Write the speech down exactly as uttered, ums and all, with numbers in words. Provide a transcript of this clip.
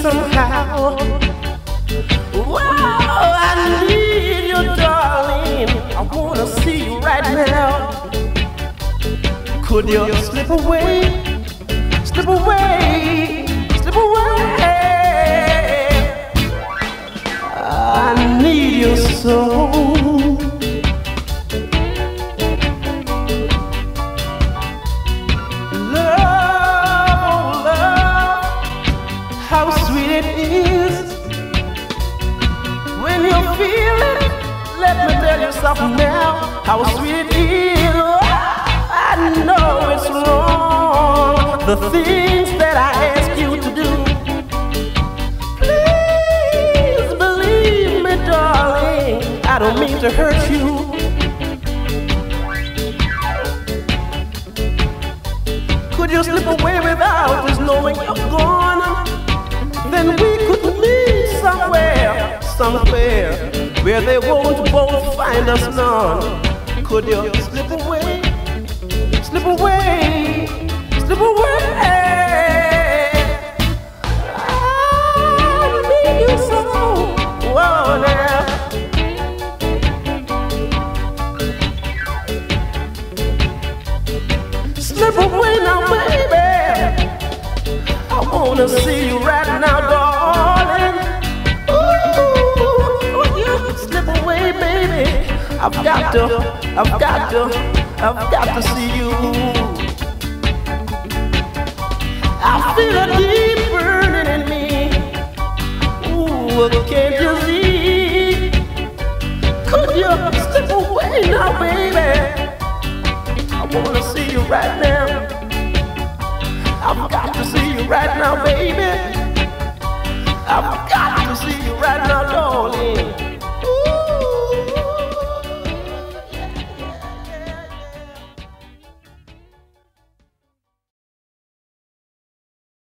somehow. Wow, I need you, darling. I wanna see you right now. Could you slip away, slip away, slip away? I need you so. How sweet it is when you feel it. Let me tell you something now. How sweet it is. I know it's wrong, the things that I ask you to do. Please believe me, darling, I don't mean to hurt you. Could you slip away without just knowing you're gone? Then we could meet somewhere, somewhere where they won't both find us none. Could you slip away, slip away, slip away? I need you so, whoa now. Slip away now, baby. I wanna see you right now, darling. Ooh, would you slip away, baby? I've got to, I've got to, I've got to see you. I feel a deep burning in me. Ooh, can't you see? Could you slip away now, baby? I wanna see you right now. I've got to see you right now, baby. I've got